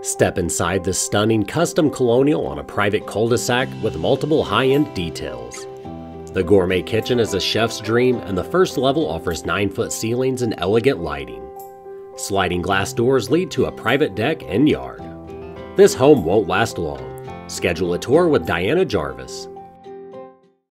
Step inside this stunning Custom Colonial on a private cul-de-sac with multiple high-end details. The Gourmet kitchen is a chef's dream, and the first level offers 9-foot ceilings and elegant lighting. Sliding glass doors lead to a private deck and yard. This home won't last long. Schedule a tour with Diana Jarvis.